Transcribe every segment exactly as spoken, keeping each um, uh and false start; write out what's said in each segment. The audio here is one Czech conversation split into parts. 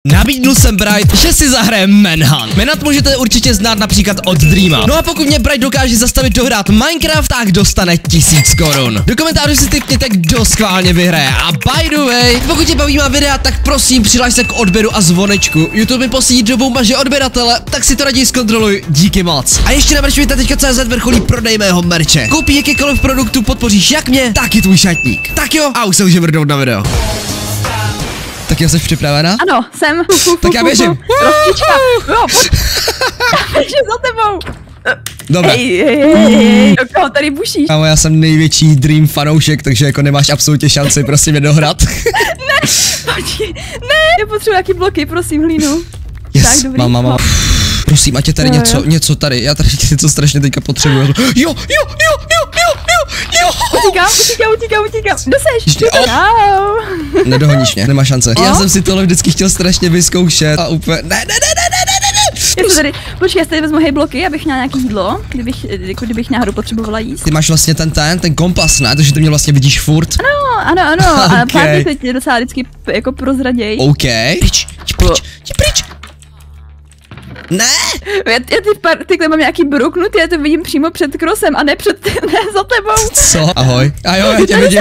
Nabídnul jsem Bright, že si zahrajeme Manhunt. Manhunt můžete určitě znát například od Dreama. No a pokud mě Bright dokáže zastavit dohrát Minecraft, tak dostane tisíc korun. Do komentářů si typněte, kdo schválně vyhraje. A by the way, pokud tě baví má videa, tak prosím přihlaš se k odběru a zvonečku. YouTube mi posílí do bombaže odběratele, tak si to raději zkontroluj. Díky moc. A ještě na merchvita tečka cé zet vrcholí prodej mého merče. Koupí jakýkoliv produktu, podpoříš jak mě, tak i tvůj šatník. Tak jo, a už se můžeme vrhnout na video. Tak jo, jsi připravená? Ano, jsem. Tak já běžím. Roztička. Jo, pojď. Já běžím za tebou. Dobré. Hej, hej, hej, hej. Do koho tady bušíš? Kámo, já jsem největší Dream fanoušek, takže jako nemáš absolutně šanci prostě mě dohrát. Ne, počkej, ne. Já potřebuji jaký bloky, prosím, hlínu. Yes, Tak, dobrý. mám, mám, mám. Prosím, ať je tady Jo, něco, jo. něco tady, já tady něco strašně teďka potřebuju. Jo, jo, jo, jo, jo, jo, jo. Utíkám, utíkám, utíkám, utíkám. Kde seš? Ještě, oh. Čau. Nedohoníš mě, nemá šance. O? Já jsem si tohle vždycky chtěl strašně vyzkoušet a úplně, ne, ne, ne, ne, ne, ne, ne. Já se tady, počkej, já si tady vezmu hej bloky, abych měla nějaký jídlo, kdybych, jako kdybych náhodou potřebovala jíst. Ty máš vlastně ten ten, ten kompas, ne? Takže ty mě vlastně vidíš furt. No, ano, ano, a Okay. pár se tě docela vždycky p- jako prozraděj. OK. Pryč, jdi pryč, jdi pryč. Ne! Já, já ty par, tykle mám nějaký brouknutý, já to vidím přímo před krosem a ne před, ne za tebou. Co? Ahoj. A jo, já tě vidím.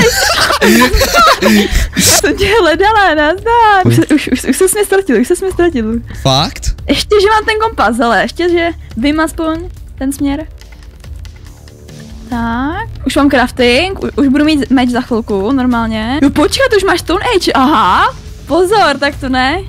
To tě hledala, nazdar. Už, už, už, už se mě ztratil, už se mě ztratil. Fakt? Ještě, že mám ten kompas, ale ještě, že vím aspoň ten směr. Tak, už mám crafting, už, už budu mít meč za chvilku, normálně. Jo, počkat, už máš Stone Age, aha. Pozor, tak to ne.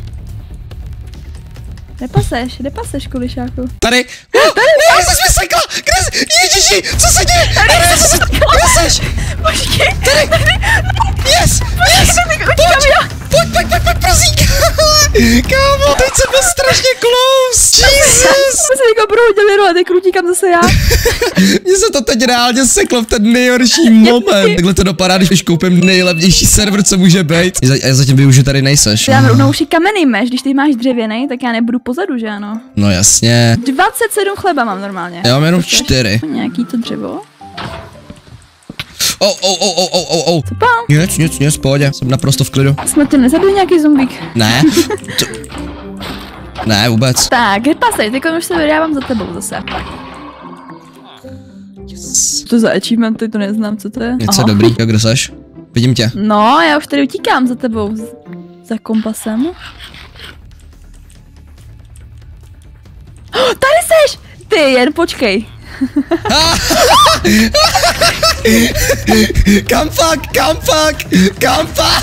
Nepaseš, nepaseš, kulišáku. Tady. Oh, tady. Ne, jsi mi sekla. Kde jsi? Ježiši, co se děje? Tady, co se, kde jsi? Počkej, Tady. tady. Yes, yes. Utíkám já. Pojď, pojď, pojď, pojď, prosím. Kámo, teď jsem byl strašně close. Jesus. My se někoho prohodili, a teď utíkám zase já. Mně se to teď reálně seklo v ten nejhorší moment. Takhle to dopadá, když koupím nejlevnější server, co může být. Já zatím využiju, tady nejseš. Já rovnou už i kamenný meč, když ty máš dřevěný, tak já nebudu pozadu, že ano? No jasně. dvacet sedm chleba mám normálně. Já mám jenom čtyři. Nějaký to dřevo. Oh, oh, oh, oh, oh, oh. Co pán? Nic, nic, nic, v pohodě. Jsem naprosto v klidu. Jsme tě nezabili nějaký zombík. Ne. To... Ne, vůbec. Tak, pasej, teď už se vydávám za tebou zase. Yes. To za achievementy, to neznám, co to je. Něco Aha. dobrý, jo, kde seš? Vidím tě. No, já už tady utíkám za tebou, z- za kompasem. Oh, tady seš! Ty, jen počkej. Kam pak, kam pak, kam pak.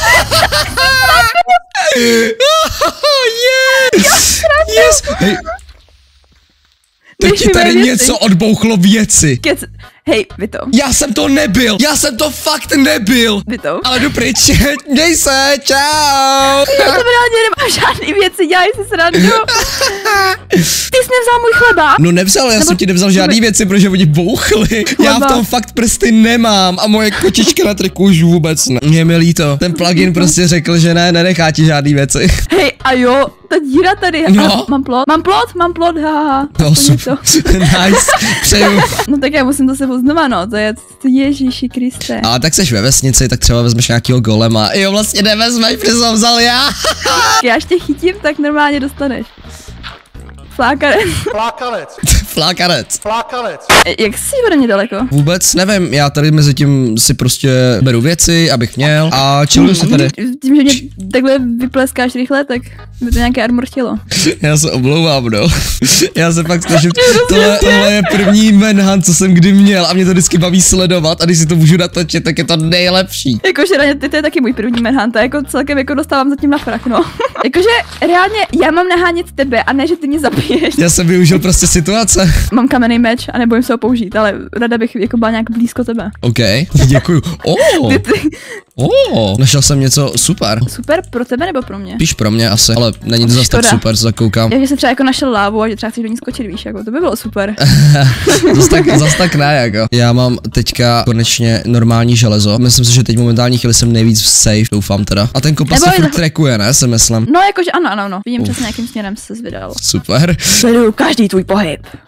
Yes, yes. Hej. Teď ti tady věci. něco odbouchlo věci. Kec... Hej, vy to, Já jsem to nebyl, já jsem to fakt nebyl. vy to. Ale jdu pryč, měj se, čau. Já to reálně nemám žádný věci, dělaj si srandu. Ty jsi nevzal můj chleba. No nevzal, já Nebo- jsem ti nevzal žádný věci, protože oni bouchli. Já v Chleba. tom fakt prsty nemám a moje kočička na triku už vůbec ne. Mě mi líto. Ten plugin prostě řekl, že ne, nenechá ti žádný věci. Hej, a jo, ta díra tady. No. A, mám plot, mám plot, mám plot, haha. No To super, něco. nice, přeju. No tak já musím to sebou znova, no, to je, to Ježíši Kriste. A tak seš ve vesnici, tak třeba vezmeš nějakýho golema. Jo, vlastně nevezmeš, protože jsem vzal já. Já až tě chytím, tak normálně dostaneš. Flákanec. Flákanec, Flákanec. flákanec. E, Jak jsi ode mě daleko? Vůbec nevím, já tady mezi tím si prostě beru věci, abych měl a chilluju se tady. Tím, že mě takhle vypleskáš rychle, tak by to nějaké armor chtělo. Já se omlouvám, no. Já se fakt snažím, tohle, tohle je první Manhunt, co jsem kdy měl a mě to vždycky baví sledovat a když si to můžu natočit, tak je to nejlepší. Jakože reálně ty to je taky můj první manhunt, a jako celkem jako dostávám zatím na prach, no. Jakože reálně já mám nahánět tebe a ne, že ty mě zabiješ. Já jsem využil prostě situace. Mám kamenný meč a nebojím se ho použít, ale rada bych jako byla nějak blízko tebe. OK, děkuju. Oh, Ty, ty, oh, našel jsem něco super. super pro tebe nebo pro mě? Spíš pro mě asi, ale není to zase tak Škoda. super, co tak koukám. Já, že jsi třeba jako našel lávu a že třeba chceš do ní skočit, víš, jako to by bylo super. Zas tak, zas tak ne, jako. Já mám teďka konečně normální železo. Myslím si, že teď momentální chvíli jsem nejvíc v safe, doufám teda. A ten kompas se Nebo je furt to- trackuje, ne, si myslím. No jakože ano, ano, ano. Vidím Uf. přesně, jakým směrem se vydal. Super. Sleduju každý tvůj pohyb.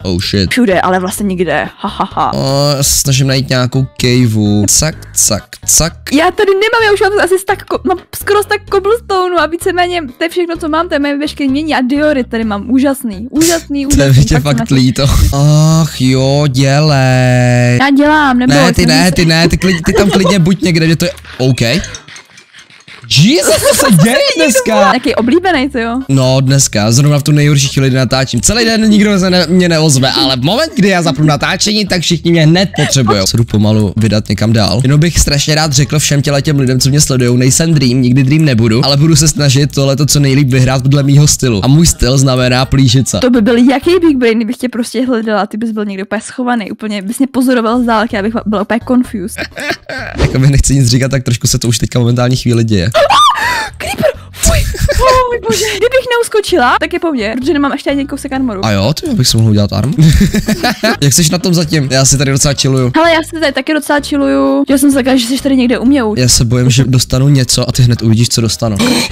Oh shit. Všude, ale vlastně nikde. Ha, ha, ha. O, snažím najít nějakou caveu. Cak, cak, cak. Já tady nemám, já už mám asi tak, mám skoro tak cobblestone a víceméně to je všechno, co mám, to je moje veškeré mění a diory tady mám. Úžasný, úžasný, úžasný. To je tě fakt líto. Ach jo, dělej. Já dělám, nebo... Ne, ty ne, ty ne, ty, klidně, ty tam klidně buď někde, že to je... OK. Jesus, co se děje dneska? Jaký oblíbený, to jo? No, dneska, zrovna v tu nejhorší chvíli, kdy natáčím. Celý den nikdo se ne, mě neozve, ale v moment, kdy já zapnu natáčení, tak všichni mě hned potřebujou. Se jdu pomalu vydat někam dál. Jenom bych strašně rád řekl všem těle těm lidem, co mě sledujou, nejsem Dream, nikdy Dream nebudu, ale budu se snažit tohleto co nejlíp vyhrát podle mýho stylu. A můj styl znamená plížit se. To by byl jaký big brain, kdybych tě prostě hledala, ty bys byl někde úplně schovaný, úplně bys mě pozoroval z dálky, já bych byla úplně confused. Jako mi nechci nic říkat, tak trošku se to už teďka momentálně chvíli děje. Creeper! Fuj! Oh, můj bože! Kdybych neuskočila, tak je po mně, protože nemám ještě ani kousek armoru. A jo, ty bych si mohl udělat armor. Jak jsi na tom zatím? Já si tady docela chilluju. Hele, já si tady taky docela chilluju. Já jsem si řekla, že jsi tady někde u mě už. Já se bojím, že dostanu něco a ty hned uvidíš, co dostanu.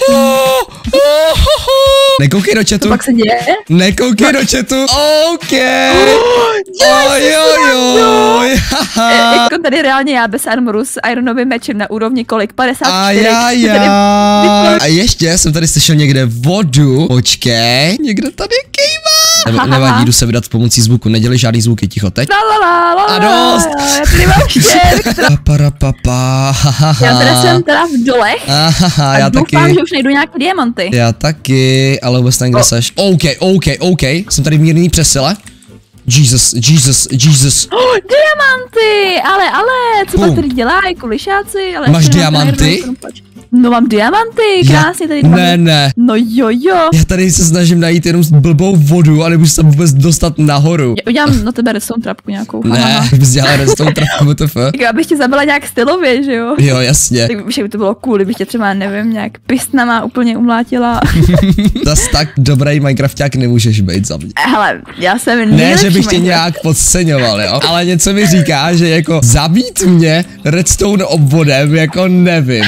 Nekoukej do chatu. Co pak se děje? Nekoukej do chatu. OK. Oh, jo, jo. Jako tady reálně já bez armoru s ironovým mečem na úrovni kolik? padesát čtyři. A já, já. A ještě jsem tady slyšel někde vodu. Počkej. Někde tady kejvá. Ne, nevadí, jdu se vydat pomocí zvuku. Nedělej žádný zvuky, ticho teď. La, la, la, la, a dost. Já tady mám štěrk. Paparapapa. Já teda jsem teda v dolech. Aha, a já doufám, taky. že už najdu nějaké diamanty. Já taky, ale vůbec nevím, kde seš. OK, OK, OK. Jsem tady v mírný přesile. Jesus, Jesus, Jesus. Oh, diamanty, ale, ale, co pak tady dělají, kulišáci, ale... Máš diamanty? No mám diamanty, krásně tady. Ne, ne. No jo, jo. Já tady se snažím najít jenom blbou vodu a nemůžu se vůbec dostat nahoru. Já udělám na tebe redstone trapku nějakou. Ne, bys dělala redstone trapku, W T F. Já bych tě zabila nějak stylově, že jo? Jo, jasně. Tak by to bylo cool, kdybych tě třeba, nevím, nějak pistnama úplně umlátila. Zas tak dobrý Minecrafták nemůžeš být za mě. Hele, já jsem nejlepší. Ne, že bych tě nějak podceňoval, jo? Ale něco mi říká, že jako zabít mě redstone obvodem, jako nevím.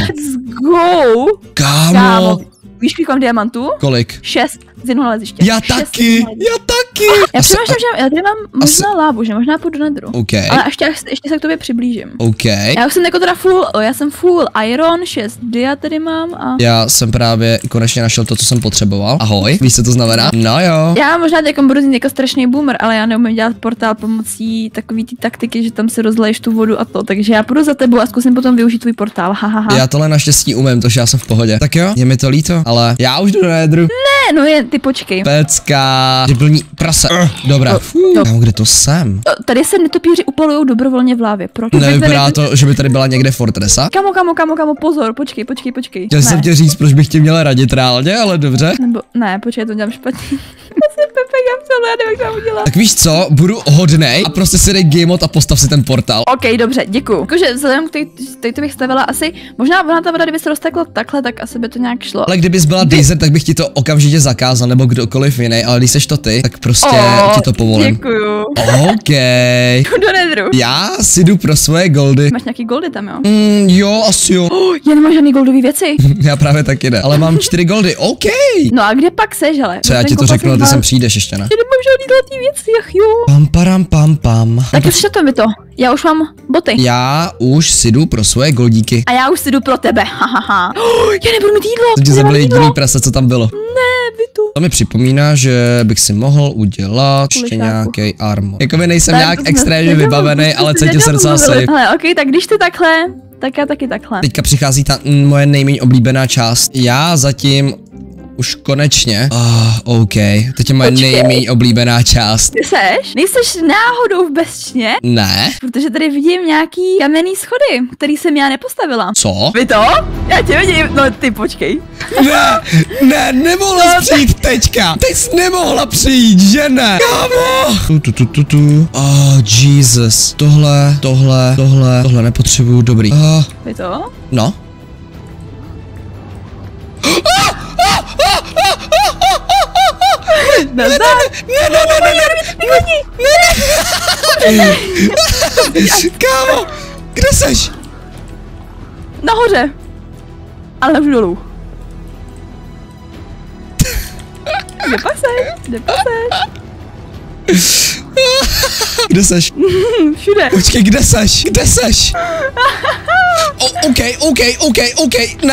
Go! Kámo. Kámo. Víš, kolik mám diamantů? Kolik? Šest z jednoho leziště. Já taky, já taky. Já přemýšlím, že já tady mám možná lávu, že možná půjdu do nedru. OK. Ale ještě, ještě se k tobě přiblížím. OK. Já už jsem jako teda full, já jsem full iron, šest dia tady mám a... Já jsem právě konečně našel to, co jsem potřeboval. Ahoj, víš, co to znamená? No jo. Já možná jako budu znít jako strašný boomer, ale já neumím dělat portál pomocí takový ty taktiky, že tam si rozleješ tu vodu a to, takže já půjdu za tebou a zkusím potom využít tvůj portál, hahaha. Já tohle naštěstí umím, to já jsem v pohodě. Tak jo, je mi to líto, ale já už jdu do nedru. Ne, no jen ty počkej. Pecka, debilní prase. Uh, dobrá. No. Kámo, kde to jsem? Tady se netopíři upalujou dobrovolně v lávě. Proč? Nevypadá to, že by tady byla někde fortresa? Kamo, kamo, kamo, kamo, pozor, počkej, počkej, počkej. Chtěl jsem tě říct, proč bych tě měla radit reálně, ale dobře. Nebo, ne, počkej, to dělám špatně. Já jsem Pepe Gamsel, já nevím, jak to udělat. Tak víš co, budu hodnej a prostě si dej game mod a postav si ten portál. OK, dobře, děkuju. Jakože vzhledem k tady to bych stavila asi, možná ona ta voda, kdyby se roztekla takhle, tak asi by to nějak šlo. Ale kdybys byla Dazer, tak bych ti to okamžitě zakázal, nebo kdokoliv jiný, ale když seš to ty, tak prostě oh, ti to povolím. Děkuju. OK. Do nedru. Já si jdu pro svoje goldy. Máš nějaký goldy tam, jo? Mm, jo, asi jo. Oh, já nemám žádný goldový věci. Já právě taky ne, ale mám čtyři goldy, OK. No a kde pak seš, hele? Co já ti to řeknu, ty sem přijdeš ještě, ne? Já nemám žádný zlatý věci, ach jo. Pam, param, pam, pam. Tak už to mi to. Já už mám boty. Já už si jdu pro svoje goldíky. A já už si jdu pro tebe, hahaha. Oh, já nebudu mít jídlo. Jsem ti zabil jediný prase, co tam bylo. Ne, vy tu. To mi připomíná, že bych si mohl udělat ještě nějaký armor. Jakoby nejsem tak nějak extrémně vybavený, ale cítím se docela safe. Hele, ok, tak když ty takhle, tak já taky takhle. Teďka přichází ta mm, moje nejméně oblíbená část. Já zatím už konečně. Oh, OK. Teď je moje nejméně oblíbená část. Ty seš? Nejseš náhodou v bezčně? Ne. Protože tady vidím nějaký kamenný schody, který jsem já nepostavila. Co? Vy to? Já tě vidím. No ty počkej. Ne, ne, nemohla jsi přijít teďka. Ty jsi nemohla přijít, že ne? Kámo. Tu, tu, tu, tu, tu. Oh, Jesus. Tohle, tohle, tohle, tohle nepotřebuju, dobrý. Oh. Vy to? No. Ne, ne, ne, ne, ne, ne, ne, ne, ne, kámo, kde seš? Nahoře. Ale už dolů. Kde pak seš? Kde pak seš? Kde seš? Všude. Počkej, kde seš? Kde seš? O, OK, OK, OK, OK, ne.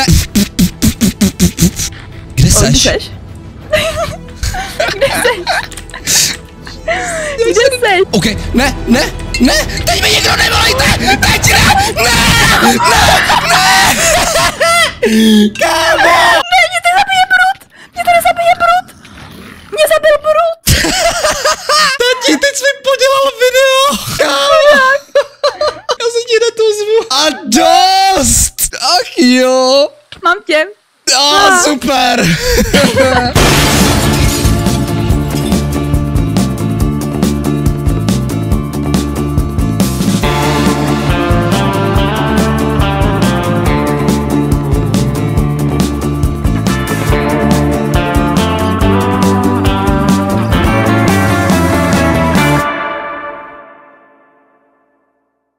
Kde O, seš? Kde seš? Kde seš? Kde seš? OK, ne, ne, ne, teď mi někdo nevolejte, teď ne, ne, ne, ne. Kámo. Ne, mě to zabije brut. Mě to nezabije brut. Mě zabil brut. Tati, teď jsi mi podělal video. Kámo. Já se ti na to zvu. A dost. Ach jo. Mám tě. Oh, super.